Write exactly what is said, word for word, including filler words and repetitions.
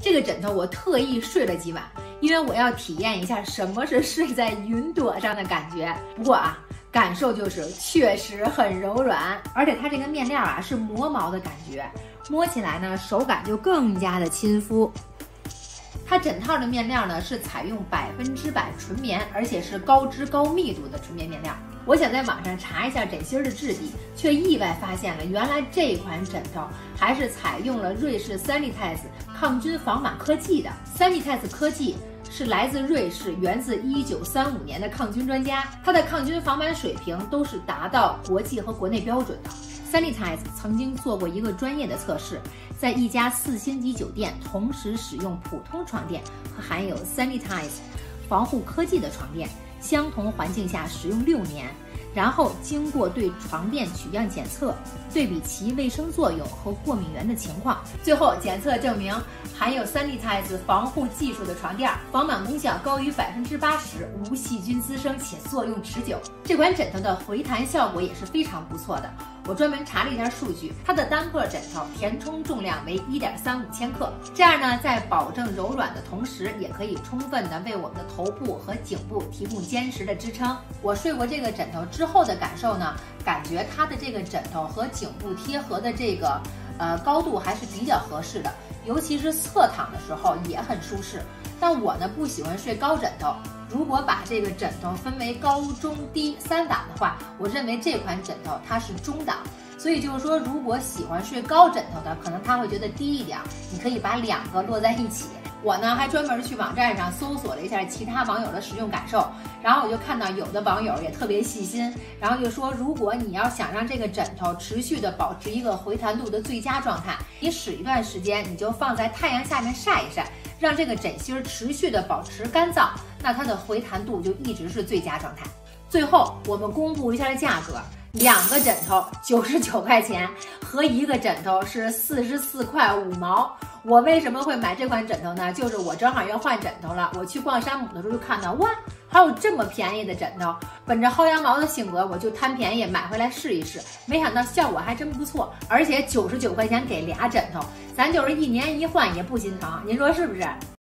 这个枕头我特意睡了几晚，因为我要体验一下什么是睡在云朵上的感觉。不过啊，感受就是确实很柔软，而且它这个面料啊是磨毛的感觉，摸起来呢手感就更加的亲肤。它整套的面料呢是采用百分之百纯棉，而且是高支高密度的纯棉面料。我想在网上查一下枕芯的质地，却意外发现了原来这款枕头还是采用了瑞士 Sanitas 抗菌防螨科技的。Sanitas 科技是来自瑞士，源自一九三五年的抗菌专家，它的抗菌防螨水平都是达到国际和国内标准的。Sanitas 曾经做过一个专业的测试，在一家四星级酒店同时使用普通床垫和含有 Sanitas 防护科技的床垫，相同环境下使用六年，然后经过对床垫取样检测，对比其卫生作用和过敏源的情况，最后检测证明含有 Sanitas 防护技术的床垫防螨功效高于百分之八十，无细菌滋生且作用持久。这款枕头的回弹效果也是非常不错的。我专门查了一下数据，它的单个枕头填充重量为 一点三五千克，这样呢，在保证柔软的同时，也可以充分的为我们的头部和颈部提供坚实的支撑。我睡过这个枕头之后的感受呢，感觉它的这个枕头和颈部贴合的这个呃高度还是比较合适的，尤其是侧躺的时候也很舒适。但我呢不喜欢睡高枕头。如果把这个枕头分为高、中、低三档的话，我认为这款枕头它是中档，所以就是说，如果喜欢睡高枕头的，可能他会觉得低一点，你可以把两个摞在一起。我呢还专门去网站上搜索了一下其他网友的使用感受，然后我就看到有的网友也特别细心，然后就说，如果你要想让这个枕头持续的保持一个回弹度的最佳状态，你使一段时间，你就放在太阳下面晒一晒，让这个枕芯持续的保持干燥，那它的回弹度就一直是最佳状态。最后我们公布一下价格，两个枕头九十九块钱，和一个枕头是四十四块五毛。我为什么会买这款枕头呢？就是我正好要换枕头了，我去逛山姆的时候就看到，哇，还有这么便宜的枕头。本着薅羊毛的性格，我就贪便宜买回来试一试，没想到效果还真不错，而且九十九块钱给俩枕头，咱就是一年一换也不心疼，您说是不是？